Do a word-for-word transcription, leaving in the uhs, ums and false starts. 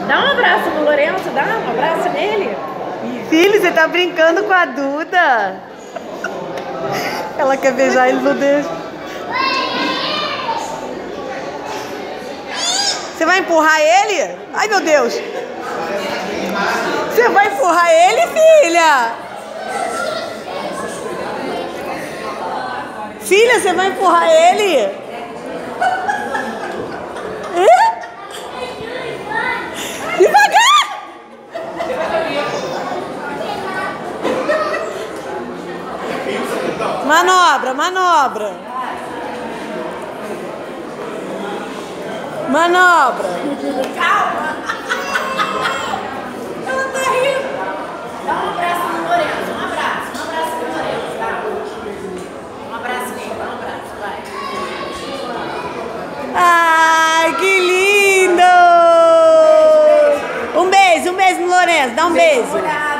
Dá um abraço no Lourenço, dá um abraço nele. Filho, você tá brincando com a Duda? Ela quer beijar ele, não deixa. Você vai empurrar ele? Ai, meu Deus! Você vai empurrar ele, filha? Filha, você vai empurrar ele? É? Devagar! Manobra, manobra. Manobra. Calma. Ela tá rindo. Dá um abraço no Lourenço. Um abraço. Um abraço no Lourenço, tá? Um abraço nele. Dá um abraço. Vai. Ai, que lindo! Um beijo, um beijo no Lourenço. Dá um beijo.